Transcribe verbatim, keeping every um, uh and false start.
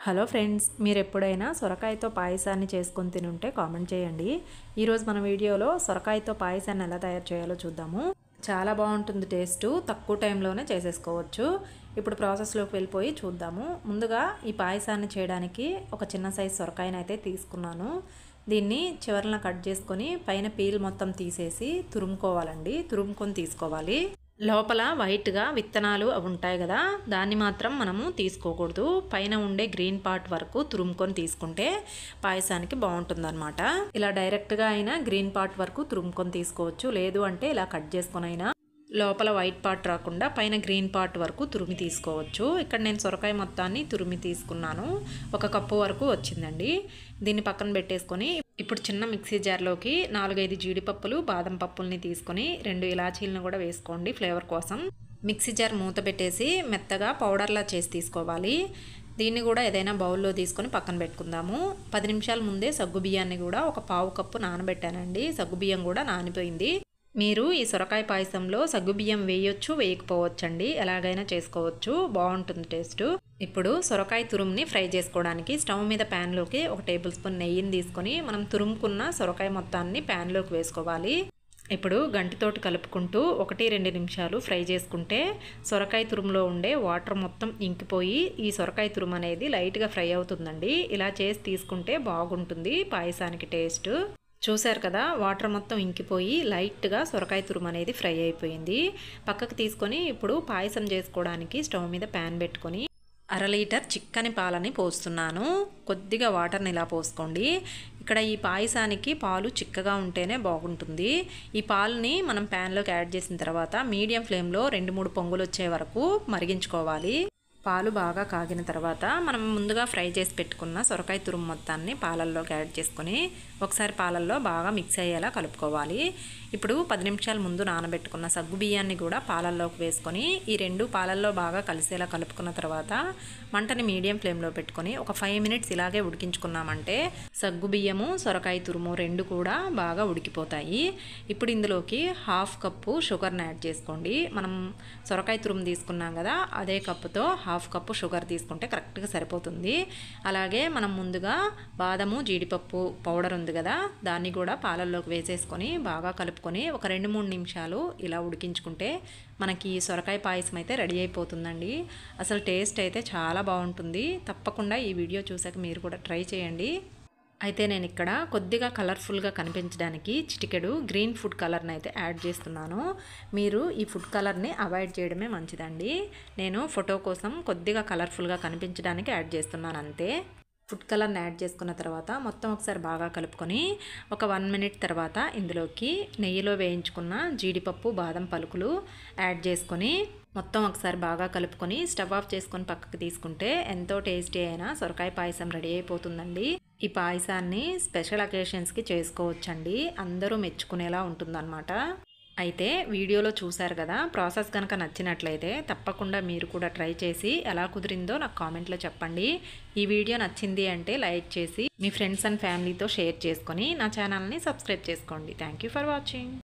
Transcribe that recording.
Hello friends, మీరు ఎప్పుడైనా సొరకాయతో పాయసాన్ని చేసుకొని తినుంటే కామెంట్ చేయండి. ఈరోజు మన వీడియోలో సొరకాయతో పాయసాన్ని ఎలా తయారు చేయాలో చూద్దాము. చాలా బాగుంటుంది, టేస్ట్ తక్కువ టైంలోనే చేసేసుకోవచ్చు. ఇప్పుడు ప్రాసెస్లోకి వెళ్ళిపోయి చూద్దాము. ముందుగా ఈ పాయసాన్ని చేయడానికి ఒక చిన్న సైజు సొరకాయని అయితే తీసుకున్నాను. దీన్ని చివరన కట్ చేసుకొని పైన పీల్ మొత్తం తీసేసి తురుముకోవాలండి. తురుముకొని తీసుకోవాలి. లోపల వైట్గా విత్తనాలు అవి ఉంటాయి కదా, దాన్ని మాత్రం మనము తీసుకోకూడదు. పైన ఉండే గ్రీన్ పార్ట్ వరకు తురుముకొని తీసుకుంటే పాయసానికి బాగుంటుందన్నమాట. ఇలా డైరెక్ట్గా అయినా గ్రీన్ పార్ట్ వరకు తురుముకొని తీసుకోవచ్చు, లేదు అంటే ఇలా కట్ చేసుకొని అయినా లోపల వైట్ పార్ట్ రాకుండా పైన గ్రీన్ పార్ట్ వరకు తురిమి తీసుకోవచ్చు. ఇక్కడ నేను సొరకాయ మొత్తాన్ని తురిమి తీసుకున్నాను. ఒక కప్పు వరకు వచ్చిందండి. దీన్ని పక్కన పెట్టేసుకొని ఇప్పుడు చిన్న మిక్సీ జార్లోకి నాలుగైదు జీడిపప్పులు బాదం పప్పుల్ని తీసుకొని రెండు ఇలాచీలను కూడా వేసుకోండి ఫ్లేవర్ కోసం. మిక్సీ జార్ మూత పెట్టేసి మెత్తగా పౌడర్లా చేసి తీసుకోవాలి. దీన్ని కూడా ఏదైనా బౌల్లో తీసుకొని పక్కన పెట్టుకుందాము. పది నిమిషాల ముందే సగ్గు బియ్యాన్ని కూడా ఒక పావు కప్పు నానబెట్టానండి. సగ్గు బియ్యం కూడా నానిపోయింది. మీరు ఈ సొరకాయ పాయసంలో సగ్గుబియ్యం వేయొచ్చు, వేయకపోవచ్చండి. ఎలాగైనా చేసుకోవచ్చు, బాగుంటుంది టేస్ట్. ఇప్పుడు సొరకాయ తురుముని ఫ్రై చేసుకోవడానికి స్టవ్ మీద ప్యాన్లోకి ఒక టేబుల్ స్పూన్ నెయ్యిని తీసుకొని మనం తురుముకున్న సొరకాయ మొత్తాన్ని ప్యాన్లోకి వేసుకోవాలి. ఇప్పుడు గంటితోటి కలుపుకుంటూ ఒకటి రెండు నిమిషాలు ఫ్రై చేసుకుంటే సొరకాయ తురుములో ఉండే వాటర్ మొత్తం ఇంకిపోయి ఈ సొరకాయ తురుము అనేది లైట్గా ఫ్రై అవుతుందండి. ఇలా చేసి తీసుకుంటే బాగుంటుంది పాయసానికి టేస్ట్. చూశారు కదా, వాటర్ మొత్తం ఇంకిపోయి లైట్గా సొరకాయ తురుము అనేది ఫ్రై అయిపోయింది. పక్కకు తీసుకొని ఇప్పుడు పాయసం చేసుకోవడానికి స్టవ్ మీద ప్యాన్ పెట్టుకొని అర లీటర్ చిక్కని పాలని పోస్తున్నాను. కొద్దిగా వాటర్ని ఇలా పోసుకోండి. ఇక్కడ ఈ పాయసానికి పాలు చిక్కగా ఉంటేనే బాగుంటుంది. ఈ పాలని మనం ప్యాన్లోకి యాడ్ చేసిన తర్వాత మీడియం ఫ్లేమ్లో రెండు మూడు పొంగులు వచ్చే వరకు మరిగించుకోవాలి. పాలు బాగా కాగిన తర్వాత మనం ముందుగా ఫ్రై చేసి పెట్టుకున్న సొరకాయ తురుము మొత్తాన్ని పాలల్లోకి యాడ్ చేసుకొని ఒకసారి పాలల్లో బాగా మిక్స్ అయ్యేలా కలుపుకోవాలి. ఇప్పుడు పది నిమిషాల ముందు నానబెట్టుకున్న సగ్గు బియ్యాన్ని కూడా పాలల్లోకి వేసుకొని ఈ రెండు పాలల్లో బాగా కలిసేలా కలుపుకున్న తర్వాత మంటని మీడియం ఫ్లేమ్లో పెట్టుకొని ఒక ఫైవ్ మినిట్స్ ఇలాగే ఉడికించుకున్నామంటే సగ్గు బియ్యము సొరకాయ తురుము రెండు కూడా బాగా ఉడికిపోతాయి. ఇప్పుడు ఇందులోకి హాఫ్ కప్పు షుగర్ని యాడ్ చేసుకోండి. మనం సొరకాయ తురుము తీసుకున్నాం కదా, అదే కప్పుతో హాఫ్ కప్పు షుగర్ తీసుకుంటే కరెక్ట్గా సరిపోతుంది. అలాగే మనం ముందుగా బాదము జీడిపప్పు పౌడర్ ఉంది కదా, దాన్ని కూడా పాలల్లోకి వేసేసుకొని బాగా కలుపుకొని ఒక రెండు మూడు నిమిషాలు ఇలా ఉడికించుకుంటే మనకి సొరకాయ పాయసం అయితే రెడీ అయిపోతుందండి. అసలు టేస్ట్ అయితే చాలా బాగుంటుంది. తప్పకుండా ఈ వీడియో చూసాక మీరు కూడా ట్రై చేయండి. అయితే నేను ఇక్కడ కొద్దిగా కలర్ఫుల్గా కనిపించడానికి చిటికెడు గ్రీన్ ఫుడ్ కలర్ని అయితే యాడ్ చేస్తున్నాను. మీరు ఈ ఫుడ్ కలర్ని అవాయిడ్ చేయడమే మంచిదండి. నేను ఫోటో కోసం కొద్దిగా కలర్ఫుల్గా కనిపించడానికి యాడ్ చేస్తున్నాను అంతే. ఫుడ్ కలర్ని యాడ్ చేసుకున్న తర్వాత మొత్తం ఒకసారి బాగా కలుపుకొని ఒక వన్ మినిట్ తర్వాత ఇందులోకి నెయ్యిలో వేయించుకున్న జీడిపప్పు బాదం పలుకులు యాడ్ చేసుకొని మొత్తం ఒకసారి బాగా కలుపుకొని స్టవ్ ఆఫ్ చేసుకొని పక్కకు తీసుకుంటే ఎంతో టేస్టీ అయిన సొరకాయ పాయసం రెడీ అయిపోతుందండి. ఈ పాయసాన్ని స్పెషల్ అకేషన్స్కి చేసుకోవచ్చండి. అందరూ మెచ్చుకునేలా ఉంటుందన్నమాట. అయితే వీడియోలో చూశారు కదా, ప్రాసెస్ కనుక నచ్చినట్లయితే తప్పకుండా మీరు కూడా ట్రై చేసి ఎలా కుదిరిందో నాకు కామెంట్లో చెప్పండి. ఈ వీడియో నచ్చింది అంటే లైక్ చేసి మీ ఫ్రెండ్స్ అండ్ ఫ్యామిలీతో షేర్ చేసుకొని నా ఛానల్ని సబ్స్క్రైబ్ చేసుకోండి. Thank you for watching.